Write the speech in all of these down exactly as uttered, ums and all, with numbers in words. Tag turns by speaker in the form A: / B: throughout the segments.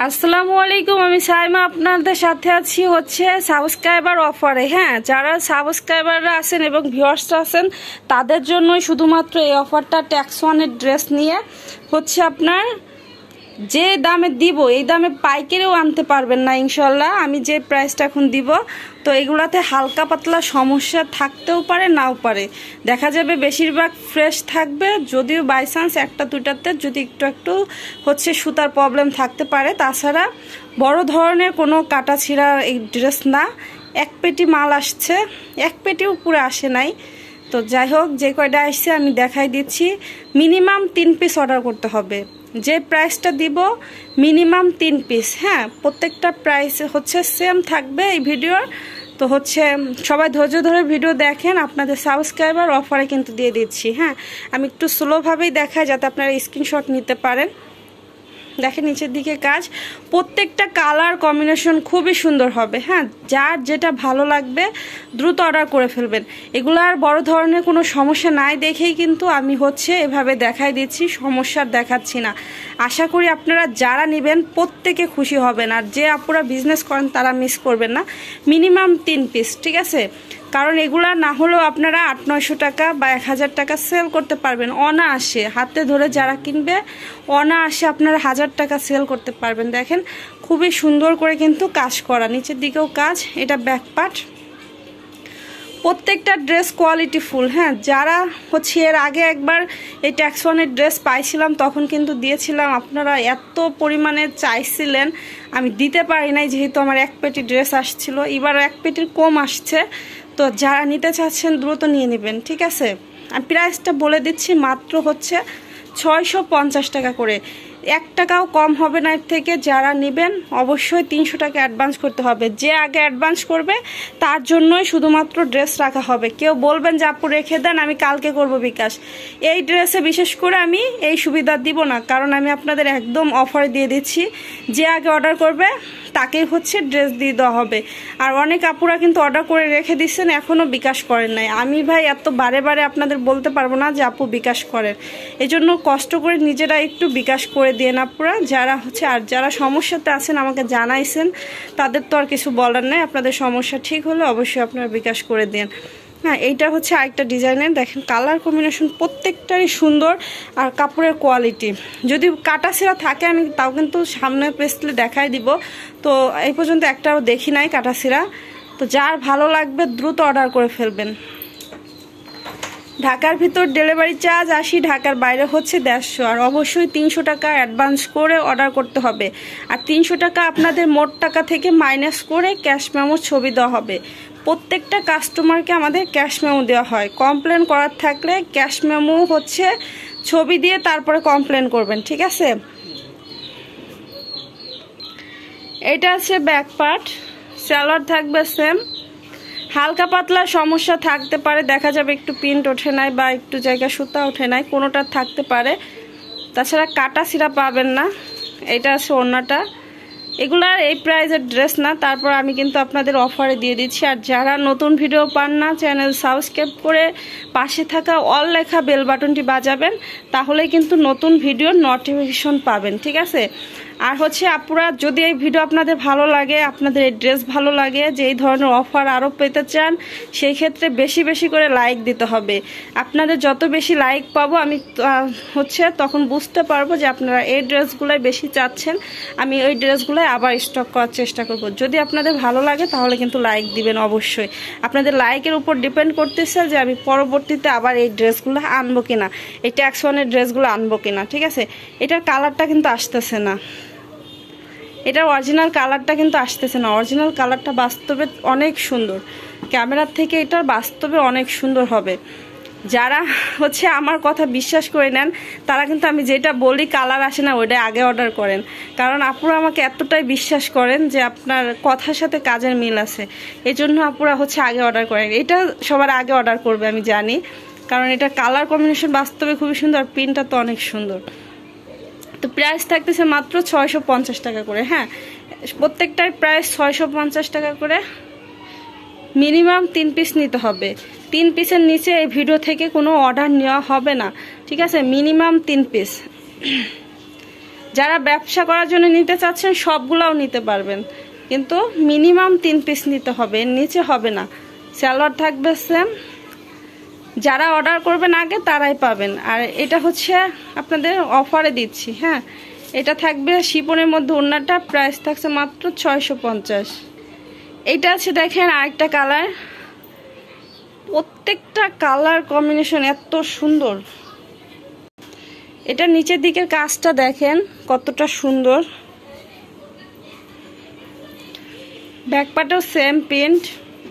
A: আসসালামু আলাইকুম, আমি সাইমা আপনাদের সাথে আছি হচ্ছে সাবস্ক্রাইবার অফারে। হ্যাঁ, যারা সাবস্ক্রাইবাররা আছেন এবং ভিউয়ার্সরা আছেন তাদের জন্যই শুধুমাত্র এই অফারটা। ট্যাক্স ওয়ানের ড্রেস নিয়ে হচ্ছে আপনার যে দামে দিব এই দামে পাইকারিও আনতে পারবেন না ইনশাল্লাহ। আমি যে প্রাইসটা এখন দিব, তো এগুলাতে হালকা পাতলা সমস্যা থাকতেও পারে, নাও পারে। দেখা যাবে বেশিরভাগ ফ্রেশ থাকবে, যদিও বাই চান্স একটা দুটাতে যদি একটু একটু হচ্ছে সুতার প্রবলেম থাকতে পারে। তাছাড়া বড় ধরনের কোনো কাটা ছিঁড়া এই ড্রেস না। এক পেটি মাল আসছে, এক পেটিও পুরো আসে নাই। তো যাই হোক, যে কয়টা আসছে আমি দেখাই দিচ্ছি। মিনিমাম তিন পিস অর্ডার করতে হবে। যে প্রাইসটা দিব মিনিমাম তিন পিস। হ্যাঁ, প্রত্যেকটা প্রাইস হচ্ছে সেম থাকবে এই ভিডিওর। তো হচ্ছে সবাই ধৈর্য ধরে ভিডিও দেখেন, আপনাদের সাবস্ক্রাইবার অফারে কিন্তু দিয়ে দিচ্ছি। হ্যাঁ, আমি একটু স্লোভাবেই দেখাই যাতে আপনারা স্ক্রিনশট নিতে পারেন। দেখেন নিচের দিকে কাজ, প্রত্যেকটা কালার কম্বিনেশন খুবই সুন্দর হবে। হ্যাঁ, যার যেটা ভালো লাগবে দ্রুত অর্ডার করে ফেলবেন। এগুলো আর বড় ধরনের কোনো সমস্যা নাই দেখেই কিন্তু আমি হচ্ছে এভাবে দেখাই দিচ্ছি, সমস্যার দেখাচ্ছি না। আশা করি আপনারা যারা নেবেন প্রত্যেকে খুশি হবেন, আর যে আপুরা বিজনেস করেন তারা মিস করবেন না। মিনিমাম তিন পিস, ঠিক আছে? কারণ এগুলা না হলেও আপনারা আট নয়শো টাকা বা এক হাজার টাকা সেল করতে পারবেন অনায়াসে। হাতে ধরে যারা কিনবে অনায়াসে আপনারা হাজার টাকা সেল করতে পারবেন। দেখেন খুবই সুন্দর করে কিন্তু কাজ করা, নিচের দিকেও কাজ। এটা ব্যাক পার্ট, প্রত্যেকটা ড্রেস কোয়ালিটি ফুল। হ্যাঁ, যারা হচ্ছে এর আগে একবার এই ট্যাক্স ওয়ানের ড্রেস পাইছিলাম তখন কিন্তু দিয়েছিলাম, আপনারা এত পরিমাণে চাইছিলেন, আমি দিতে পারি নাই যেহেতু আমার এক পেটি ড্রেস আসছিল। এবার এক পেটির কম আসছে, তো যারা নিতে চাচ্ছেন দ্রুত নিয়ে নেবেন, ঠিক আছে? আমি প্রাইসটা বলে দিচ্ছি, মাত্র হচ্ছে ছয়শো পঞ্চাশ টাকা করে। এক টাকাও কম হবে না এর থেকে। যারা নেবেন অবশ্যই তিনশো টাকা অ্যাডভান্স করতে হবে। যে আগে অ্যাডভান্স করবে তার জন্যই শুধুমাত্র ড্রেস রাখা হবে। কেউ বলবেন যে আপু রেখে দেন, আমি কালকে করব বিকাশ, এই ড্রেসে বিশেষ করে আমি এই সুবিধা দিব না, কারণ আমি আপনাদের একদম অফারে দিয়ে দিচ্ছি। যে আগে অর্ডার করবে তাকেই হচ্ছে ড্রেস দিয়ে দেওয়া হবে। আর অনেক আপুরা কিন্তু অর্ডার করে রেখে দিচ্ছেন, এখনও বিকাশ করেন নাই। আমি ভাই এত বারে বারে আপনাদের বলতে পারবো না যে আপু বিকাশ করেন, এজন্য কষ্ট করে নিজেরা একটু বিকাশ করে দিয়ে না পুরা যারা হচ্ছে। আর যারা সমস্যাতে আছেন আমাকে জানাইছেন, তাদের তো আর কিছু বলার নাই। আপনাদের সমস্যা ঠিক হলে অবশ্যই আপনারা বিকাশ করে দেন। হ্যাঁ, এইটা হচ্ছে আরেকটা ডিজাইনের। দেখেন কালার কম্বিনেশন প্রত্যেকটাই সুন্দর, আর কাপড়ের কোয়ালিটি যদি কাটা ছিঁড়া থাকে আমি তাও কিন্তু সামনে পেছলে দেখাই দিব। তো এই পর্যন্ত একটাও দেখি নাই কাটা ছিঁড়া। তো যার ভালো লাগবে দ্রুত অর্ডার করে ফেলবেন। ঢাকার ভিতর ডেলিভারি চার্জ আশি, ঢাকার বাইরে হচ্ছে দেড়শো। আর অবশ্যই তিনশো টাকা অ্যাডভান্স করে অর্ডার করতে হবে। আর তিনশো টাকা আপনাদের মোট টাকা থেকে মাইনাস করে ক্যাশ মেমোর ছবি দেওয়া হবে। প্রত্যেকটা কাস্টমারকে আমাদের ক্যাশ মেমো দেওয়া হয়। কমপ্লেন করার থাকলে ক্যাশ মেমো হচ্ছে ছবি দিয়ে তারপরে কমপ্লেন করবেন, ঠিক আছে? এটা আছে ব্যাক পার্ট, সালোয়ার থাকবে সেম। হালকা পাতলা সমস্যা থাকতে পারে, দেখা যাবে একটু প্রিন্ট ওঠে নাই বা একটু জায়গা সুতা ওঠে নাই, কোনোটা থাকতে পারে। তাছাড়া কাটা ছিঁড়া পাবেন না। এটা আছে ওড়নাটা। এগুলার এই প্রাইজের ড্রেস না, তারপর আমি কিন্তু আপনাদের অফারে দিয়ে দিচ্ছি। আর যারা নতুন ভিডিও পান না, চ্যানেল সাবস্ক্রাইব করে পাশে থাকা অল লেখা বেল বাটনটি বাজাবেন, তাহলেই কিন্তু নতুন ভিডিওর নোটিফিকেশন পাবেন, ঠিক আছে? আর হচ্ছে আপুরা, যদি এই ভিডিও আপনাদের ভালো লাগে, আপনাদের এই ড্রেস ভালো লাগে, যে এই ধরনের অফার আরও পেতে চান, সেই ক্ষেত্রে বেশি বেশি করে লাইক দিতে হবে। আপনাদের যত বেশি লাইক পাবো আমি হচ্ছে তখন বুঝতে পারবো যে আপনারা এই ড্রেসগুলোই বেশি চাচ্ছেন। আমি ওই ড্রেসগুলোই আবার স্টক করার চেষ্টা করব। যদি আপনাদের ভালো লাগে তাহলে কিন্তু লাইক দিবেন অবশ্যই। আপনাদের লাইকের উপর ডিপেন্ড করতেছে যে আমি পরবর্তীতে আবার এই ড্রেসগুলো আনবো কিনা, এই ট্যাক্স ওয়ানের ড্রেসগুলো আনবো কিনা, ঠিক আছে? এটার কালারটা কিন্তু আসতেছে না, এটার অরিজিনাল কালারটা কিন্তু আসতেছে না। অরিজিনাল কালারটা বাস্তবে অনেক সুন্দর, ক্যামেরার থেকে এটার বাস্তবে অনেক সুন্দর হবে। যারা হচ্ছে আমার কথা বিশ্বাস করে নেন তারা কিন্তু আমি যেটা বলি কালার আসে না ওইটাই আগে অর্ডার করেন, কারণ আপুরা আমাকে এতটাই বিশ্বাস করেন যে আপনার কথার সাথে কাজের মিল আছে, এই জন্য আপুরা হচ্ছে আগে অর্ডার করেন। এটা সবার আগে অর্ডার করবে আমি জানি, কারণ এটা কালার কম্বিনেশন বাস্তবে খুবই সুন্দর, প্রিন্টটা তো অনেক সুন্দর। তো প্রাইস থাকতেছে মাত্র ছয়শো পঞ্চাশ টাকা করে। হ্যাঁ, প্রত্যেকটার প্রাইস ছয়শো পঞ্চাশ টাকা করে। মিনিমাম তিন পিস নিতে হবে। তিন পিসের নিচে এই ভিডিও থেকে কোনো অর্ডার নেওয়া হবে না, ঠিক আছে? মিনিমাম তিন পিস। যারা ব্যবসা করার জন্য নিতে চাচ্ছেন সবগুলাও নিতে পারবেন, কিন্তু মিনিমাম তিন পিস নিতে হবে, এর নিচে হবে না। সালোয়ার থাকবে সেম, যারা অর্ডার করবেন আগে তারাই পাবেন। আর এটা হচ্ছে আপনাদের অফারে দিচ্ছি, হ্যাঁ। এটা থাকবে শিপনের মধ্যে, ওড়নাটা প্রাইস থাকছে মাত্র ছয়শো পঞ্চাশ। এইটা আছে দেখেন আরেকটা কালার, প্রত্যেকটা কালার কম্বিনেশন এত সুন্দর। এটা নিচের দিকের কাজটা দেখেন কতটা সুন্দর, ব্যাকপার্টও সেম প্রিন্ট,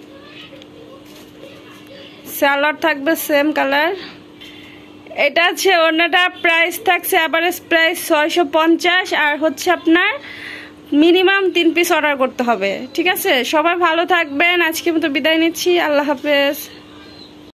A: সালোয়ার থাকবে সেম কালার। এটা আছে ওড়নাটা প্রাইস থাকছে এভারেজ প্রাইস ছয়শো পঞ্চাশ, আর হচ্ছে আপনার মিনিমাম তিন পিস অর্ডার করতে হবে, ঠিক আছে। সবাই ভালো থাকবেন, আজকে মতো বিদায় নিচ্ছি, আল্লাহ হাফেজ।